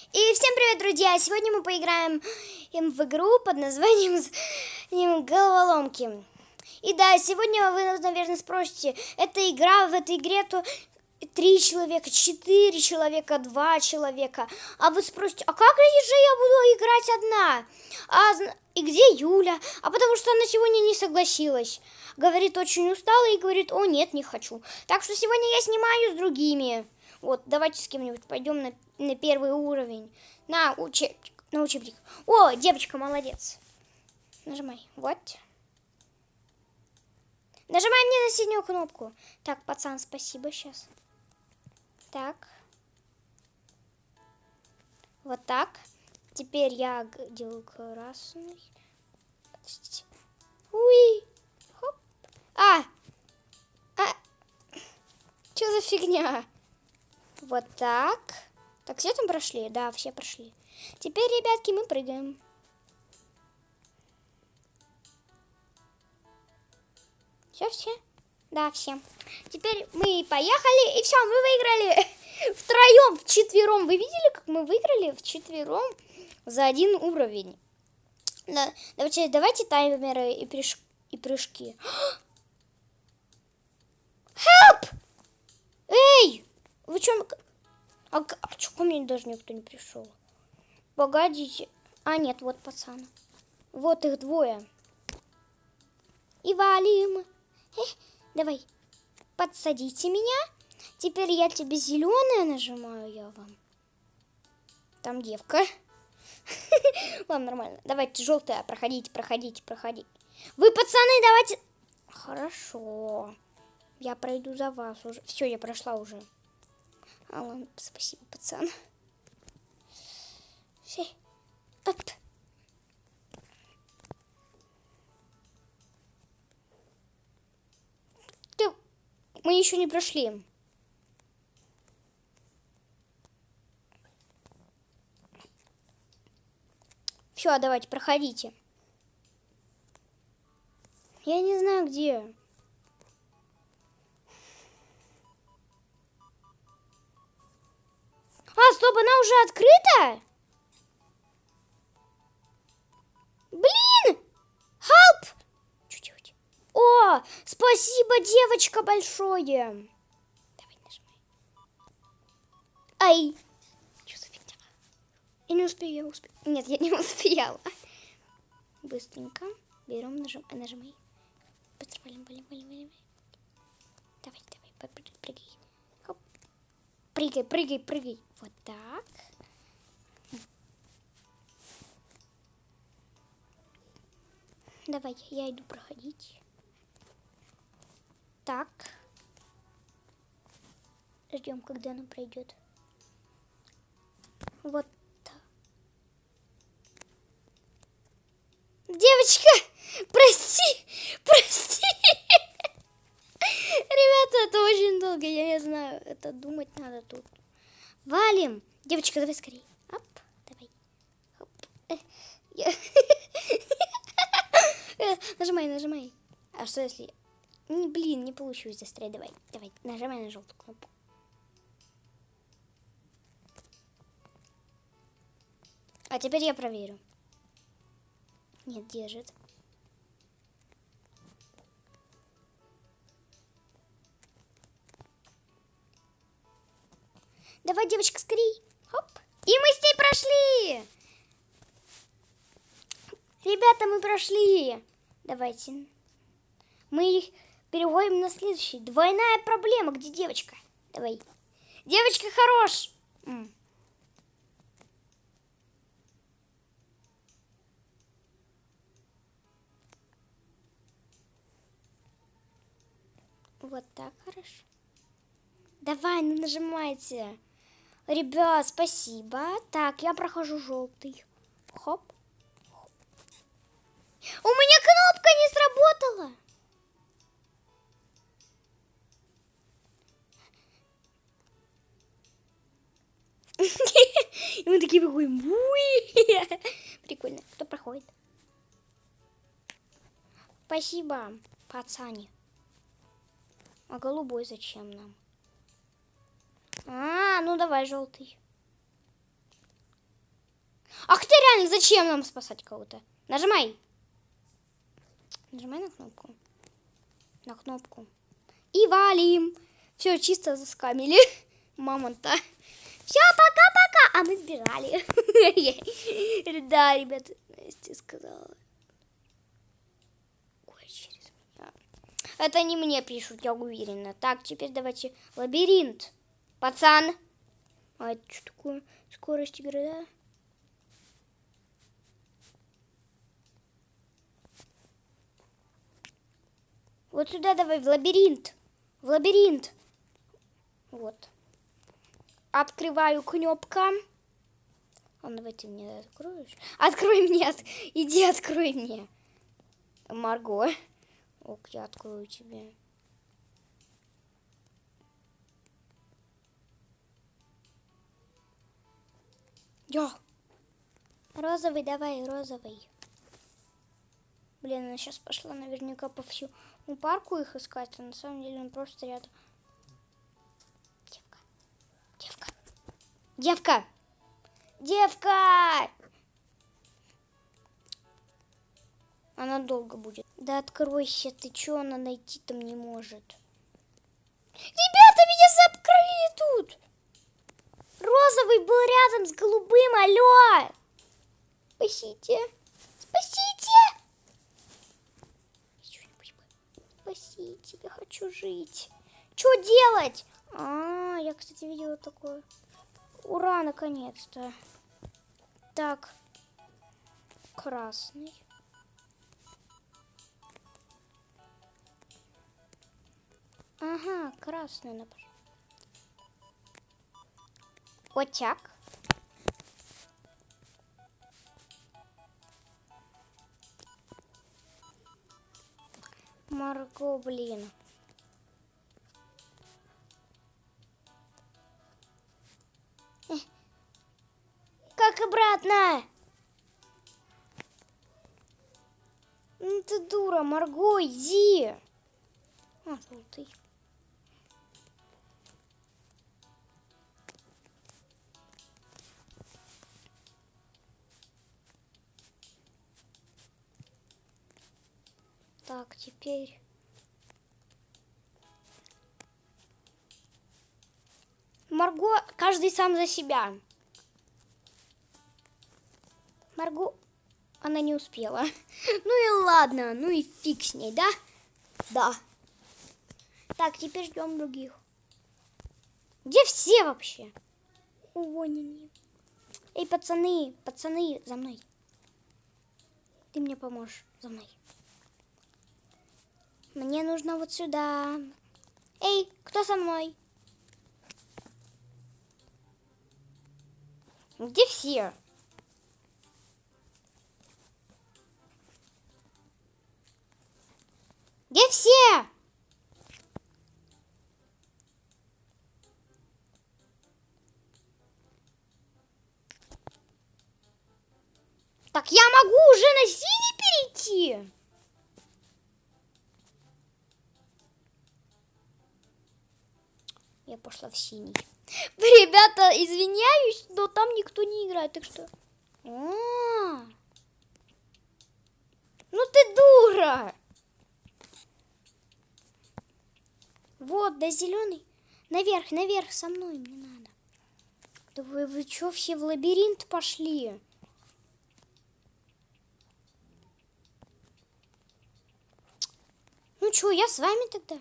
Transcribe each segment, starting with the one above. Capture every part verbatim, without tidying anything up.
И всем привет, друзья! Сегодня мы поиграем в игру под названием Головоломки. И да, сегодня вы, наверное, спросите, эта игра, в этой игре то три человека, четыре человека, два человека. А вы спросите, а как же я буду играть одна? А, и где Юля? А потому что она сегодня не согласилась. Говорит, очень устала и говорит, о нет, не хочу. Так что сегодня я снимаю с другими. Вот, давайте с кем-нибудь пойдем на, на первый уровень. На учебник, на учебник. О, девочка, молодец. Нажимай, вот. Нажимай мне на синюю кнопку. Так, пацан, спасибо, сейчас. Так. Вот так. Теперь я делаю красный. Подождите. Уи. Хоп. А. А. Что за фигня? Вот так. Так, все там прошли? Да, все прошли. Теперь, ребятки, мы прыгаем. Все, все? Да, все. Теперь мы поехали, и все, мы выиграли втроем, вчетвером. Вы видели, как мы выиграли вчетвером за один уровень? Да, давайте, давайте таймеры и, прыж, и прыжки. Help! Эй! Вы что? А, а что ко мне даже никто не пришел? Погодите. А, нет, вот пацан. Вот их двое. И валим. Эх, давай, подсадите меня. Теперь я тебе зеленое нажимаю, я вам. Там девка. Ладно, нормально. Давайте желтое. Проходите, проходите, проходите. Вы, пацаны, давайте... Хорошо. Я пройду за вас уже. Все, я прошла уже. А, ладно, спасибо, пацан. Все. Оп. Ты... Мы еще не прошли. Все, давайте, проходите. Я не знаю, где. А, стоп, она уже открыта? Блин! Help! Чуть-чуть. О, спасибо, девочка, большое. Давай, нажимай. Ай. Что за фигня? Я не успею, я успею. Нет, я не успела. Быстренько. Берем, нажим, нажимай. Быстро валим, валим, валим, валим. Давай, давай, прыгай. Хоп. Прыгай, прыгай, прыгай. Вот так. Давай, я иду проходить. Так. Ждем, когда она пройдет. Вот так. Девочка, прости, прости. Ребята, это очень долго, я не знаю. Это думать надо тут. Валим. Девочка, давай скорее. Оп, давай. Оп. Я... Нажимай, нажимай. А что если... Блин, не получилось застрять. Давай, давай, нажимай на желтую кнопку. А теперь я проверю. Нет, держит. Давай, девочка, скорей. Хоп. И мы с ней прошли. Ребята, мы прошли. Давайте. Мы переходим на следующий. Двойная проблема. Где девочка? Давай. Девочка, хорош. М. Вот так хорошо. Давай, ну нажимайте. Ребят, спасибо. Так, я прохожу желтый. Хоп. У меня кнопка не сработала. И мы такие выходим. Прикольно. Кто проходит? Спасибо, пацаны. А голубой зачем нам? А, ну давай желтый. Ах ты реально, зачем нам спасать кого-то? Нажимай. Нажимай на кнопку. На кнопку. И валим. Все, чисто заскамили. Мамонта. Все, пока-пока. А мы сбежали. Да, ребята, Настя сказала. Ой, через меня. Это не мне пишут, я уверена. Так, теперь давайте лабиринт. Пацан. А это что такое? Скорость игры, да? Вот сюда давай, в лабиринт. В лабиринт. Вот. Открываю кнопка. А давай ты мне откроешь. Открой мне. Иди открой мне. Марго. Ок, я открою тебе. Я. Розовый, давай, розовый. Блин, она сейчас пошла наверняка по всему парку их искать, а на самом деле он просто рядом. Девка. Девка. Девка. Девка. Она долго будет. Да откройся, ты чё, она найти там не может. Ребята, меня закрыли тут. Розовый был рядом с голубым, алло. Спасите. Спасите. Спасите, я хочу жить. Что делать? А, я, кстати, видела такое. Ура, наконец-то. Так. Красный. Ага, красный, например. Котяк. Марго, блин. Как обратно? Ну ты дура, Марго, иди. А, желтый. Так, теперь... Марго, каждый сам за себя. Марго, она не успела. Ну и ладно, ну и фиг с ней, да? Да. Так, теперь ждем других. Где все вообще? Уволили. Эй, пацаны, пацаны, за мной. Ты мне поможешь, за мной. Мне нужно вот сюда. Эй, кто со мной? Где все? Где все? Так я могу уже на синий перейти? Я пошла в синий. Ребята, извиняюсь, но там никто не играет, так что... А-а-а. Ну ты дура! Вот, да зеленый. Наверх, наверх со мной мне надо. Да вы, вы что, все в лабиринт пошли? Ну что, я с вами тогда?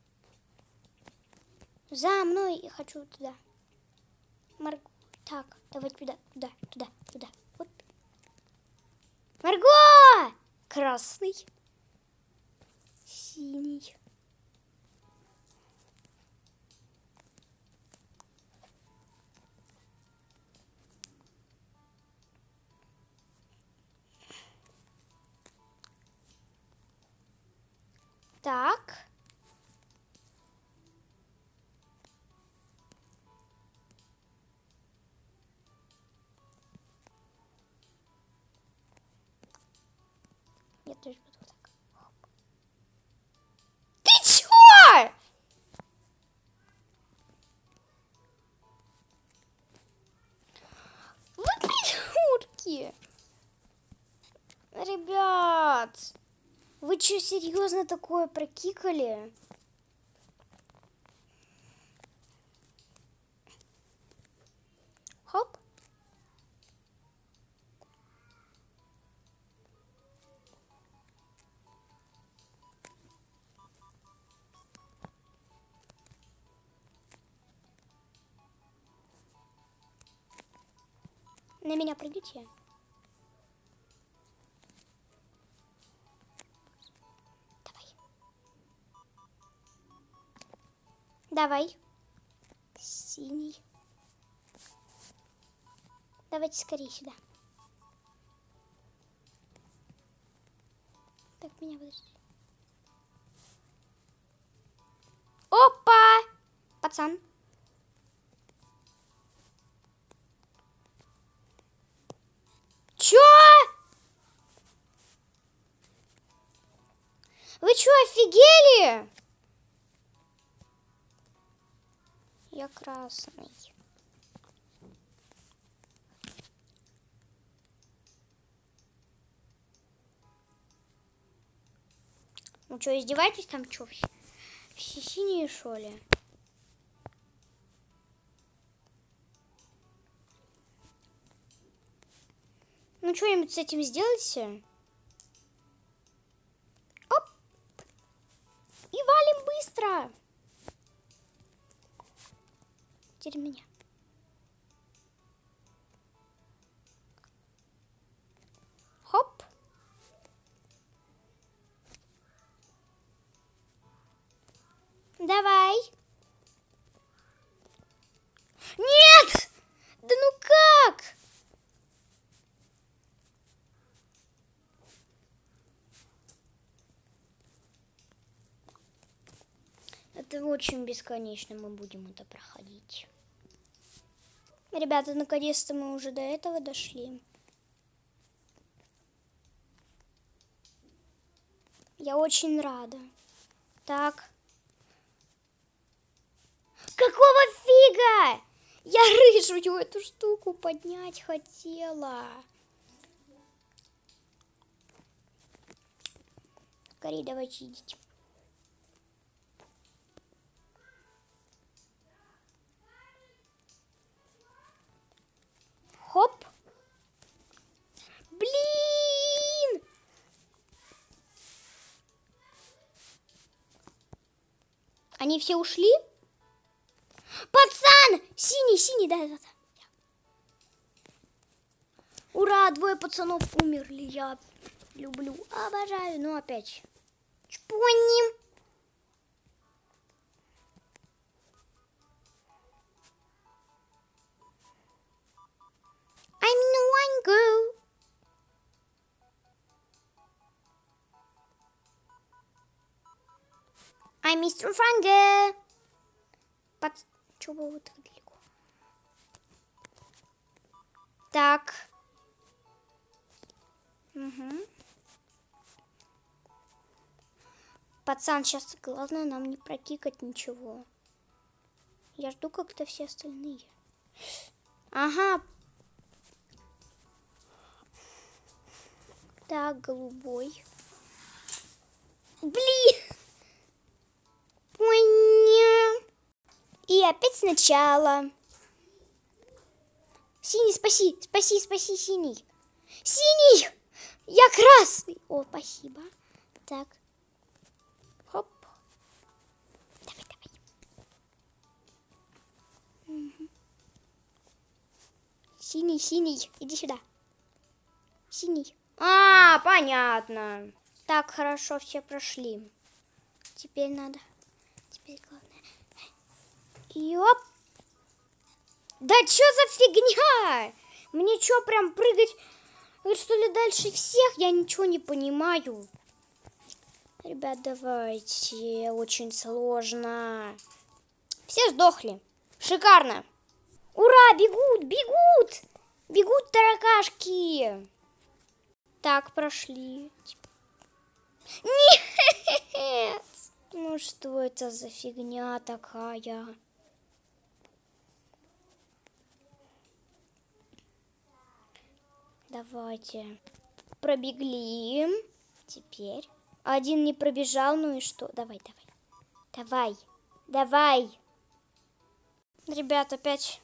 За мной, я хочу туда. Марго, так, давай туда, туда, туда, туда. Вот. Марго! Красный. Синий. Так. Я тоже буду вот так. Ты чё? Вы придурки! Господи! Ребят! Вы что, серьезно такое прокикали? Хоп. На меня прыгайте. Давай. Давай. Синий. Давайте скорее сюда. Так, меня подожди. Опа! Пацан. Чё? Вы чё, офигели? Я красный. Ну что, издеваетесь там, что, все, все синие, что ли? Ну, что-нибудь с этим сделайте. Оп! И валим быстро! Теперь меня. Хоп! Давай! Нет! Да ну как? Это очень бесконечно мы будем это проходить. Ребята, наконец-то мы уже до этого дошли. Я очень рада. Так. Какого фига? Я рыжую эту штуку поднять хотела. Скорее, давайте идите. Хоп. Блин! Они все ушли? Пацан! Синий, синий, да, да, да. Ура, двое пацанов умерли. Я люблю, обожаю. Ну, опять. Чпоним. I'm no one girl. I'm мистер Франге. Под... Чего было так далеко? Так. Угу. Пацан, сейчас главное нам не прокикать ничего. Я жду, как-то все остальные. Ага. Так, голубой. Блин! Понял. И опять сначала. Синий, спаси, спаси, спаси, синий. Синий! Я красный. О, спасибо. Так. Хоп. Давай, давай. Угу. Синий, синий. Иди сюда. Синий. А, понятно. Так, хорошо, все прошли. Теперь надо... Теперь главное... Ёп! Да что за фигня? Мне что, прям прыгать, что ли, дальше всех? Я ничего не понимаю. Ребят, давайте. Очень сложно. Все сдохли. Шикарно. Ура, бегут, бегут. Бегут таракашки. Так, прошли. Нет! Ну что это за фигня такая? Давайте. Пробегли. Теперь. Один не пробежал, ну и что? Давай, давай. Давай. Давай. Ребят, опять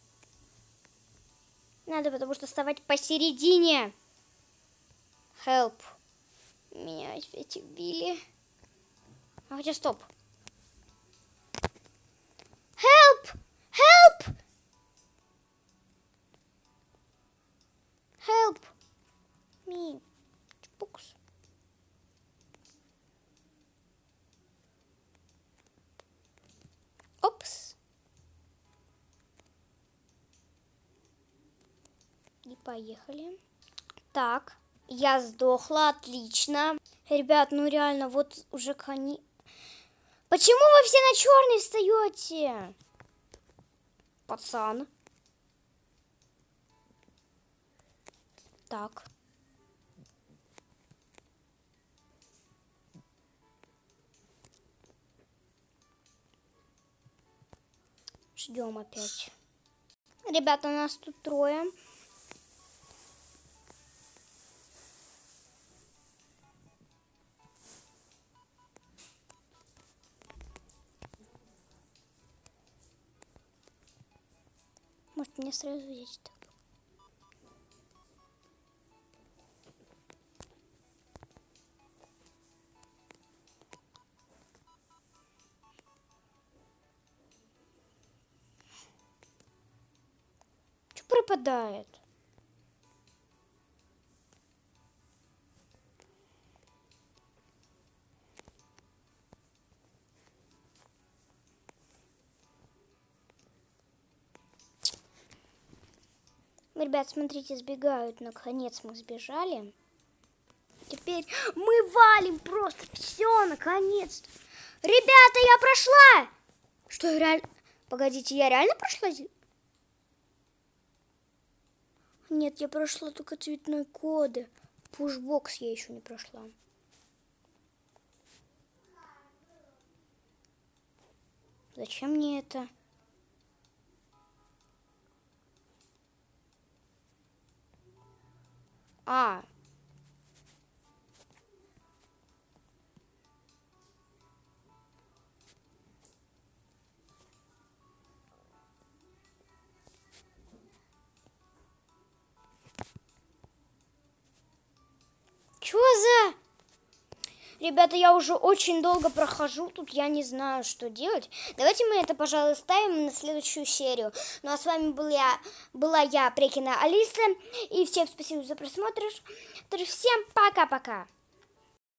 надо, потому что вставать посередине. Help. Меня опять убили. А хотя стоп. Help! Help! Help! Me. Чпукс. Опс. И поехали. Так, я сдохла, отлично. Ребят, ну реально, вот уже кони... Почему вы все на черный встаете? Пацан. Так. Ждем опять. Ребята, у нас тут трое. Может, мне сразу взять так? Что пропадает? Ребят, смотрите, сбегают. Наконец мы сбежали. Теперь мы валим просто все, наконец-то. Ребята, я прошла! Что, я реально... Погодите, я реально прошла? Нет, я прошла только цветной коды. Пушбокс я еще не прошла. Зачем мне это? А. Чё за... Ребята, я уже очень долго прохожу, тут я не знаю, что делать. Давайте мы это, пожалуй, ставим на следующую серию. Ну а с вами был я, была я, Прекина Алиса, и всем спасибо за просмотр. Всем пока-пока.